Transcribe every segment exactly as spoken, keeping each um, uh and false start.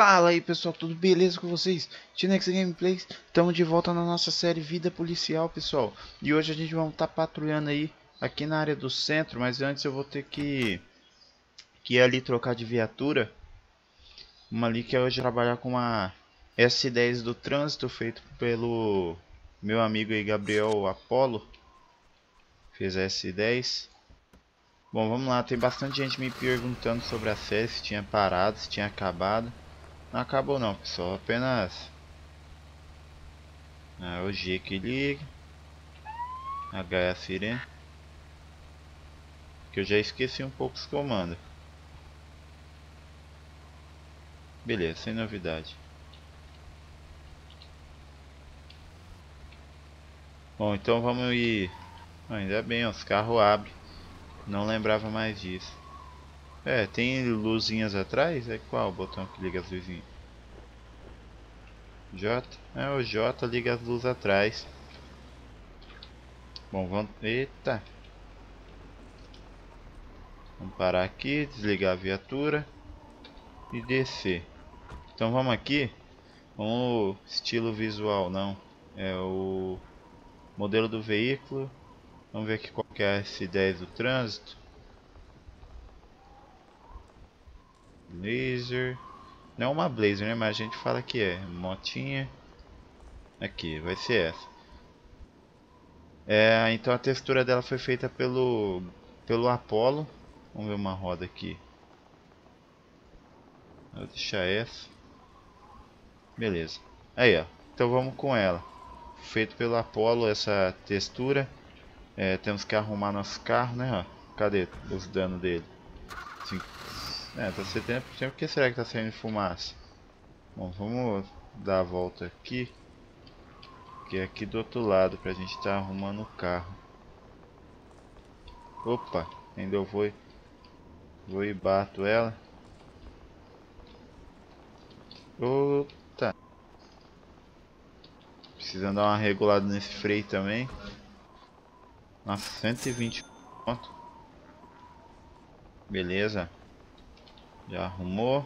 Fala aí pessoal, tudo beleza com vocês? Tinex Gameplays, estamos de volta na nossa série Vida Policial, pessoal. E hoje a gente vai estar patrulhando aí aqui na área do centro, mas antes eu vou ter que, que ir ali trocar de viatura. Uma ali que é hoje trabalhar com uma S dez do trânsito, feito pelo meu amigo aí Gabriel Apollo. Fez a S dez. Bom, vamos lá, tem bastante gente me perguntando sobre a série, se tinha parado, se tinha acabado. Não acabou não, pessoal, apenas ah, o G que liga, H é a sirene, que eu já esqueci um pouco os comandos. Beleza, sem novidade. Bom, então vamos ir. Ah, ainda bem, os carros abrem. Não lembrava mais disso. É, tem luzinhas atrás? É qual o botão que liga as luzinhas? J? É, o J liga as luzes atrás. Bom, vamos... Eita! Vamos parar aqui, desligar a viatura e descer. Então vamos aqui. Vamos estilo visual, não. É o modelo do veículo. Vamos ver aqui qual que é a S dez do trânsito. Laser. Não é uma Blazer, né? Mas a gente fala que é. Motinha. Aqui, vai ser essa. É, então a textura dela foi feita pelo pelo Apollo. Vamos ver uma roda aqui. Vou deixar essa. Beleza. Aí, ó. Então vamos com ela. Feito pelo Apollo essa textura. É, temos que arrumar nosso carro, né? Ó. Cadê os danos dele? Cinco. É, tá setenta por cento. Por que será que tá saindo fumaça? Bom, vamos dar a volta aqui. Que é aqui do outro lado, pra gente estar tá arrumando o carro. Opa, ainda eu vou, vou e bato ela. Opa. Precisando dar uma regulada nesse freio também. Nossa, cento e vinte pontos. Beleza. Já arrumou.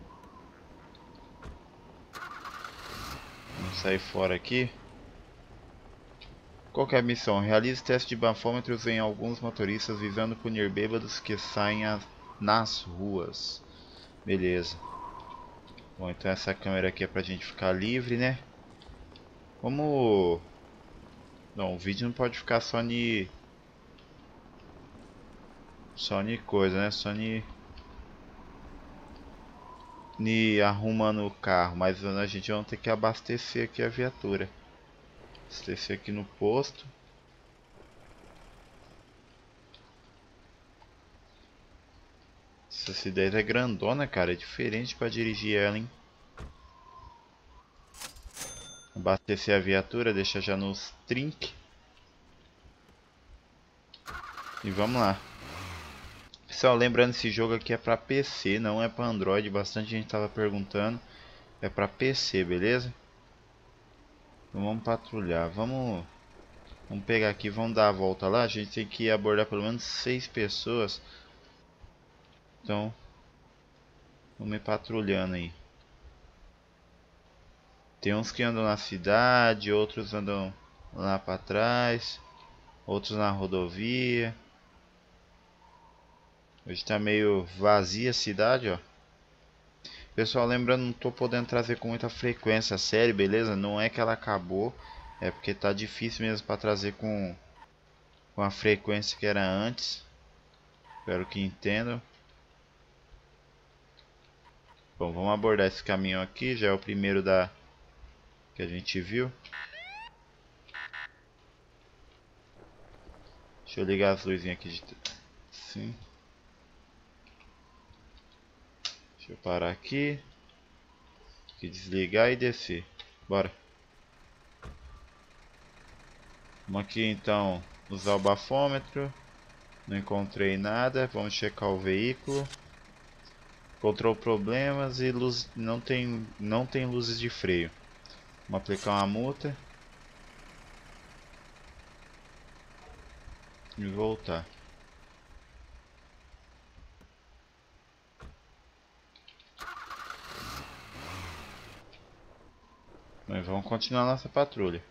Vamos sair fora aqui. Qual que é a missão? Realize teste de bafômetros em alguns motoristas visando punir bêbados que saem a, nas ruas. Beleza. Bom, então essa câmera aqui é pra gente ficar livre, né? Vamos... Não, o vídeo não pode ficar só ni... Só ni coisa, né? Só ni... Ni arrumando o carro. Mas a gente vai ter que abastecer aqui a viatura. Abastecer aqui no posto. Essa C dez é grandona, cara. É diferente pra dirigir ela, hein? Abastecer a viatura, deixar já nos trinque. E vamos lá. Pessoal, lembrando, esse jogo aqui é pra P C, não é pra Android. Bastante gente tava perguntando. É pra P C, beleza? Então vamos patrulhar. Vamos, vamos pegar aqui, vamos dar a volta lá. A gente tem que abordar pelo menos seis pessoas. Então, vamos ir patrulhando aí. Tem uns que andam na cidade, outros andam lá pra trás, outros na rodovia. Hoje tá meio vazia a cidade, ó. Pessoal, lembrando, não tô podendo trazer com muita frequência a série, beleza? Não é que ela acabou, é porque tá difícil mesmo pra trazer com, com a frequência que era antes. Espero que entendam. Bom, vamos abordar esse caminhão aqui, já é o primeiro da que a gente viu. Deixa eu ligar as luzinhas aqui de... Sim. Deixa eu parar aqui. Aqui, desligar e descer. Bora. Vamos aqui então usar o bafômetro. Não encontrei nada. Vamos checar o veículo. Encontrou problemas e luz... não tem, não tem luzes de freio. Vamos aplicar uma multa. E voltar. Mas vamos continuar nossa patrulha.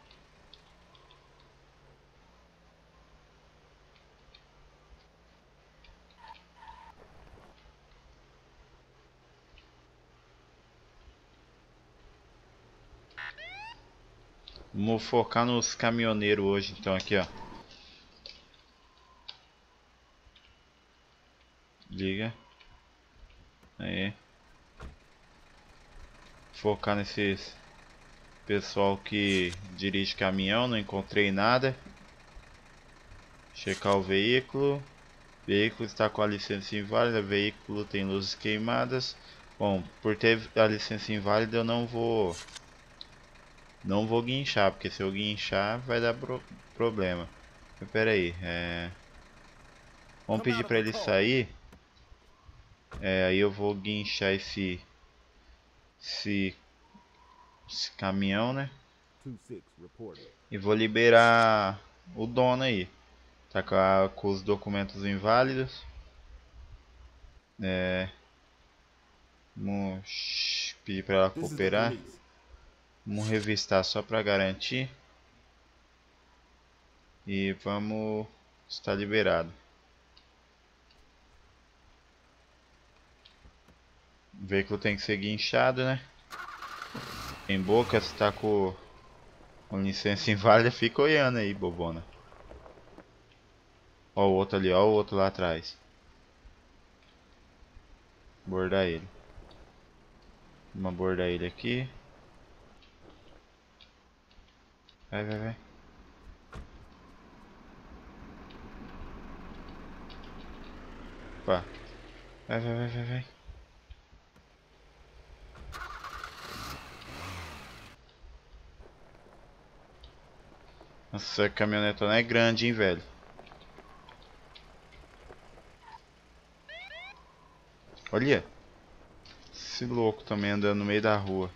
Vamos focar nos caminhoneiros hoje, então, aqui, ó. Liga. Aí. Focar nesses pessoal que dirige caminhão, não encontrei nada. Checar o veículo. Veículo está com a licença inválida, veículo tem luzes queimadas. Bom, por ter a licença inválida eu não vou não vou guinchar, porque se eu guinchar vai dar pro, problema. Mas pera aí, é... vamos pedir para ele sair. É, aí eu vou guinchar esse, esse esse caminhão, né? E vou liberar o dono aí. Tá com, a, com os documentos inválidos. É, vamos pedir para ela cooperar. Vamos revistar só para garantir. E vamos estar liberado. O veículo tem que ser guinchado, né? Em boca, se tá com, com licença inválida, fica olhando aí, bobona. Ó o outro ali, ó o outro lá atrás. Abordar ele. Vamos abordar ele aqui. Vai, vai, vai. Opa. Vai, vai, vai, vai, vai. Nossa, essa caminhoneta não é grande, hein, velho. Olha. Esse louco também andando no meio da rua.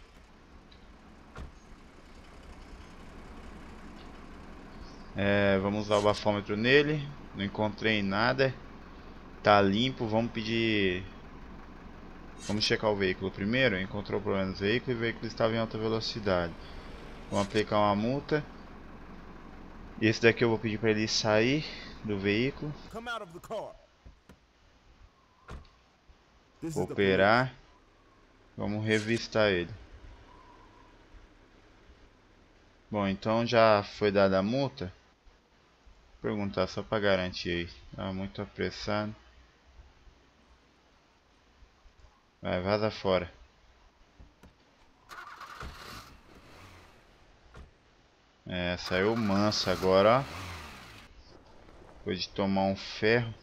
É, vamos usar o bafômetro nele. Não encontrei nada. Tá limpo, vamos pedir... Vamos checar o veículo primeiro. Encontrou problema no veículo e o veículo estava em alta velocidade. Vamos aplicar uma multa. Esse daqui eu vou pedir para ele sair do veículo. Vou operar. Vamos revistar ele. Bom, então já foi dada a multa. Vou perguntar só para garantir aí. Tá muito apressado. Vai, vaza fora. É, saiu manso agora, ó. Depois de tomar um ferro.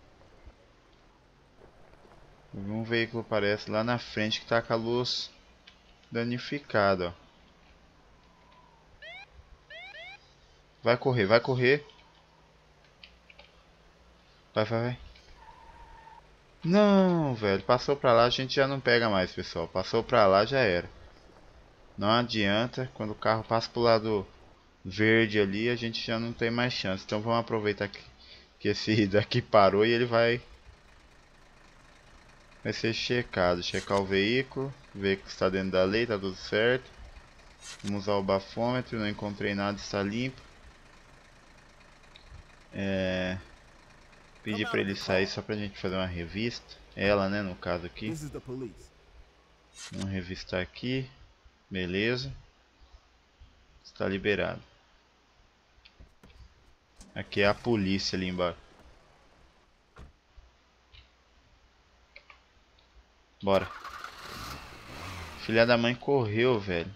Um veículo parece lá na frente que tá com a luz danificada, ó. Vai correr, vai correr. Vai, vai, vai. Não, velho. Passou pra lá, a gente já não pega mais, pessoal. Passou pra lá, já era. Não adianta. Quando o carro passa pro lado verde ali, a gente já não tem mais chance. Então vamos aproveitar que, que esse daqui parou e ele vai... Vai ser checado. Checar o veículo. O veículo está dentro da lei, tá tudo certo. Vamos usar o bafômetro. Não encontrei nada, está limpo. É... Pedir pra ele sair só pra gente fazer uma revista. Ela, né, no caso aqui. Vamos revistar aqui. Beleza. Está liberado. Aqui é a polícia ali embaixo. Bora. Filha da mãe correu, velho.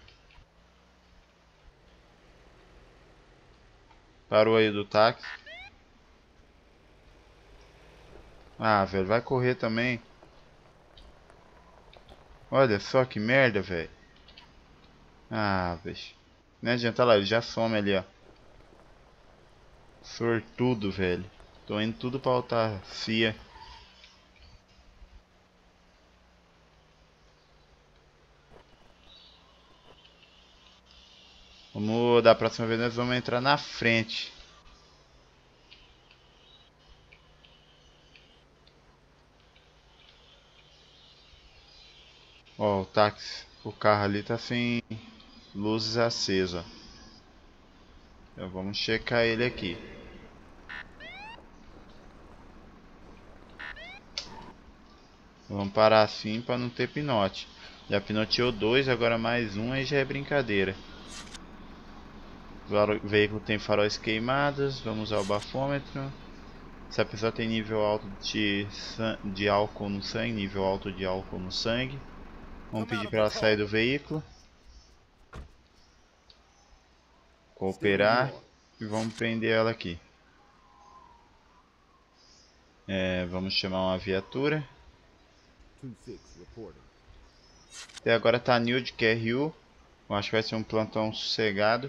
Parou aí do táxi. Ah, velho, vai correr também. Olha só que merda, velho. Ah, velho. Não adianta lá, ele já some ali, ó. Sortudo, velho. Tô indo tudo pra autarcia. Vamos, da próxima vez nós vamos entrar na frente. Ó, o táxi, o carro ali tá sem luzes acesas. Então vamos checar ele aqui. Vamos parar assim para não ter pinote. Já pinoteou dois, agora mais um, aí já é brincadeira. O veículo tem faróis queimados, vamos usar o bafômetro. Se a pessoa tem nível alto de, de álcool no sangue, nível alto de álcool no sangue, vamos pedir para ela sair do veículo. Cooperar e vamos prender ela aqui. É, vamos chamar uma viatura. Até agora tá New de Q R U. Eu acho que vai ser um plantão sossegado.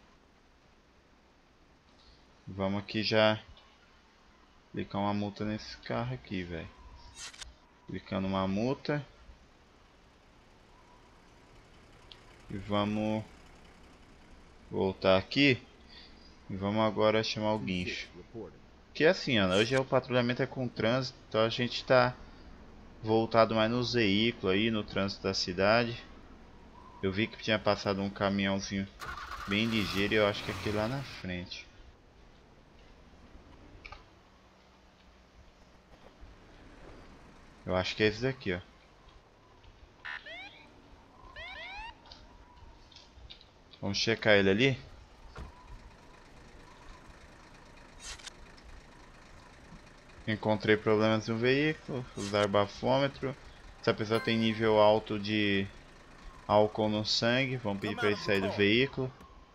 Vamos aqui já aplicar uma multa nesse carro aqui, velho. Aplicando uma multa. E vamos voltar aqui. E vamos agora chamar o guincho. Que é assim, ó, hoje é o patrulhamento é com trânsito, então a gente tá voltado mais nos veículos aí, no trânsito da cidade. Eu vi que tinha passado um caminhãozinho bem ligeiro e eu acho que é aquele lá na frente. Eu acho que é esse daqui, ó. Vamos checar ele ali. Encontrei problemas no veículo, usar bafômetro. Se a pessoa tem nível alto de álcool no sangue, vamos pedir para ele sair do veículo.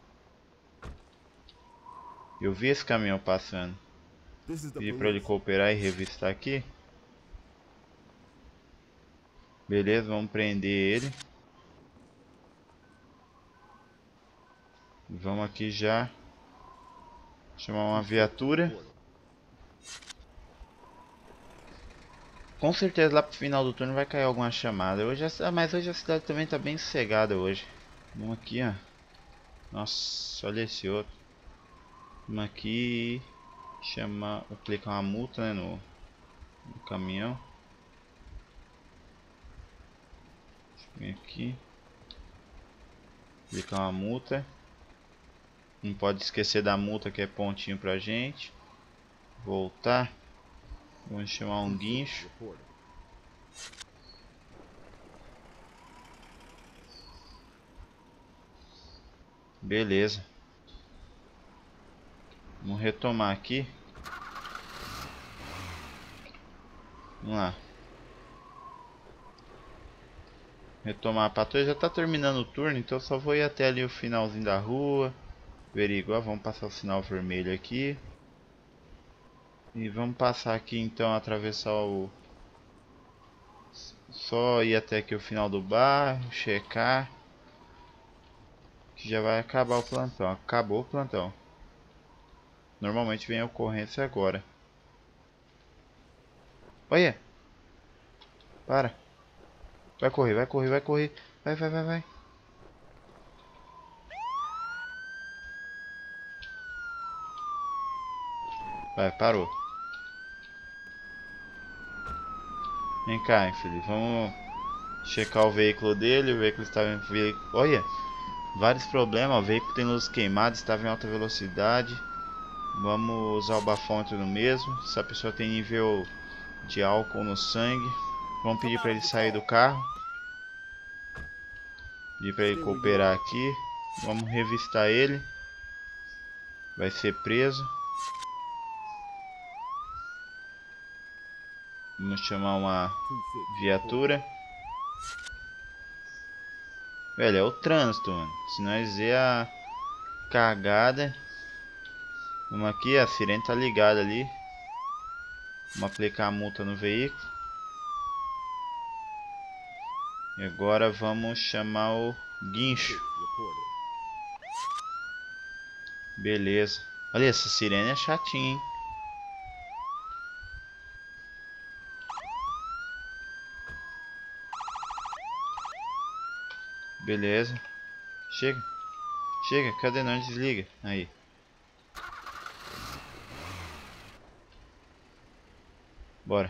Eu vi esse caminhão passando. Pedi para ele cooperar e revistar aqui. Beleza, vamos prender ele. Vamos aqui já chamar uma viatura. Com certeza lá pro final do turno vai cair alguma chamada. Hoje a, mas hoje a cidade também tá bem sossegada hoje. Vamos aqui, ó. Nossa, olha esse outro. Vamos aqui chamar, aplicar uma multa, né, no, no caminhão. Vem aqui. Aplicar uma multa. Não pode esquecer da multa que é pontinho pra gente. Voltar. Vamos chamar um guincho. Beleza. Vamos retomar aqui. Vamos lá. Retomar a patrulha. Já está terminando o turno, então só vou ir até ali o finalzinho da rua. Averiguar. Vamos passar o sinal vermelho aqui. E vamos passar aqui então, atravessar o... Só ir até aqui o final do bairro, checar. Que já vai acabar o plantão. Acabou o plantão. Normalmente vem a ocorrência agora. Olha! Para! Vai correr, vai correr, vai correr. Vai, vai, vai, vai. Vai, parou. Vem cá, filho. Vamos checar o veículo dele. O veículo estava em... Olha! Vários problemas. O veículo tem luz queimada, estava em alta velocidade. Vamos usar o bafômetro no mesmo. Se a pessoa tem nível de álcool no sangue, vamos pedir para ele sair do carro. Pedir para ele cooperar aqui. Vamos revistar ele. Vai ser preso. Vamos chamar uma viatura. Velho, é o trânsito, mano. Se nós ver a cagada. Vamos aqui, a sirene tá ligada ali. Vamos aplicar a multa no veículo. E agora vamos chamar o guincho. Beleza. Olha, essa sirene é chatinha, hein? Beleza. Chega. Chega, cadê nós? Desliga. Aí. Bora.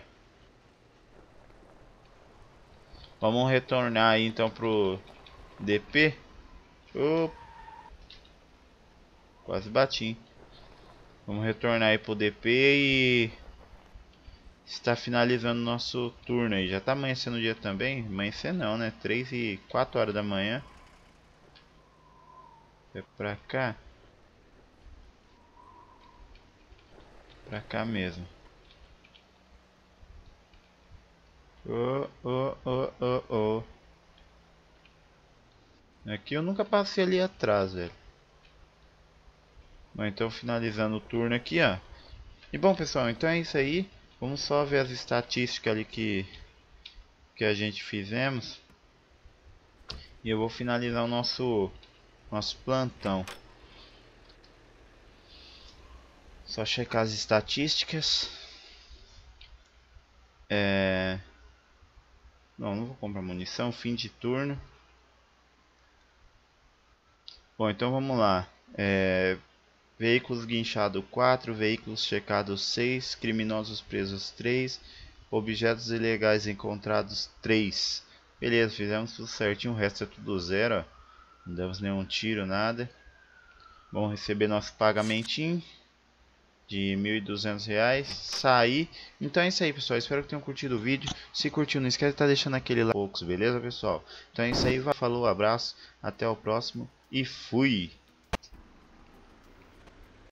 Vamos retornar aí então pro D P. Oh, quase bati, hein? Vamos retornar aí pro D P e está finalizando nosso turno aí. Já tá amanhecendo o dia também? Amanhecer não, né? três e quatro horas da manhã. É pra cá. Pra cá mesmo. Oh, oh, oh, oh, oh. Aqui eu nunca passei ali atrás, velho. Bom, então finalizando o turno aqui, ó. E bom, pessoal, então é isso aí. Vamos só ver as estatísticas ali que, que a gente fizemos. E eu vou finalizar o nosso, nosso plantão. Só checar as estatísticas. É... Não, não vou comprar munição. Fim de turno. Bom, então vamos lá. É... Veículos guinchados quatro, veículos checados seis, criminosos presos três, objetos ilegais encontrados três. Beleza, fizemos tudo certinho, o resto é tudo zero, ó. Não demos nenhum tiro, nada. Vamos receber nosso pagamentinho de mil e duzentos reais, sair. Então é isso aí, pessoal, espero que tenham curtido o vídeo. Se curtiu, não esquece de estar deixando aquele like, beleza, pessoal? Então é isso aí, falou, abraço, até o próximo e fui!